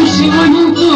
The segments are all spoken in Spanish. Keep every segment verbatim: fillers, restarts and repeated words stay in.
próximo minuto.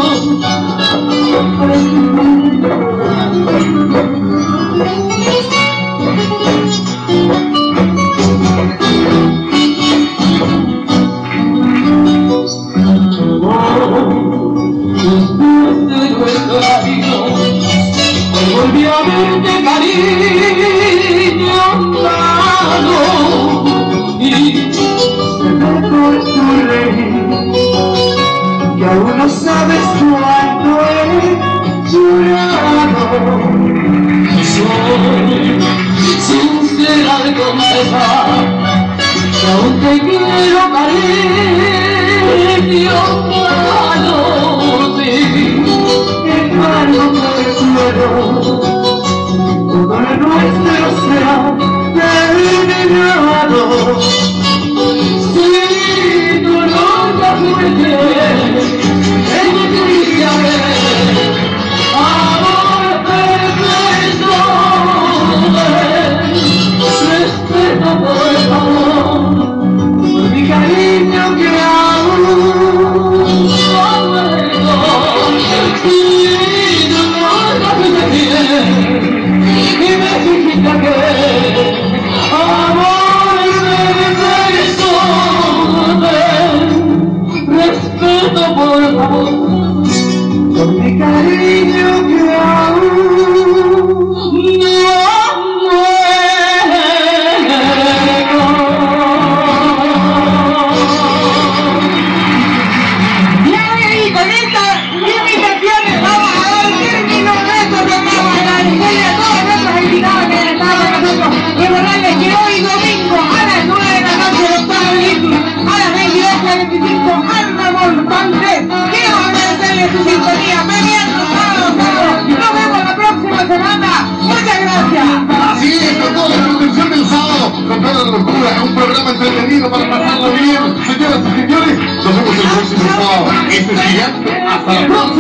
Volví a verte, cariño amado, y se me cortó el reír, que aún no sabes cuánto he llorado. Soy sincera de confesar que aún te quiero, cariño amado, sí, que cargo por el suelo. Todo lo nuestro será terminado. Si tu nunca fuiste, es triste a ver, amor perfecto. Respeto por favor, por mi cariño que aún no muerto. Si tu nunca fuiste bien, y me dijiste que amor perfecto, respeto por favor, por mi cariño que aún no muero. Bien, y con estas invitaciones vamos a dar término a nuestro programa, agradecerle a todos nuestros invitados que han estado con nosotros, recordarles que hoy domingo a las nueve de la noche Doctor Olímpico, a las veintidós y veinticinco Alma Montante. Quiero agradecerles su sintonía, premiando sábado, sábado. Nos vemos la próxima semana. Muchas gracias. Así es, con toda la producción del sábado, con toda la locura, un programa entretenido para pasarlo bien. Señoras y señores, nos vemos el próximo sábado. Este es Gigante. Hasta la próxima.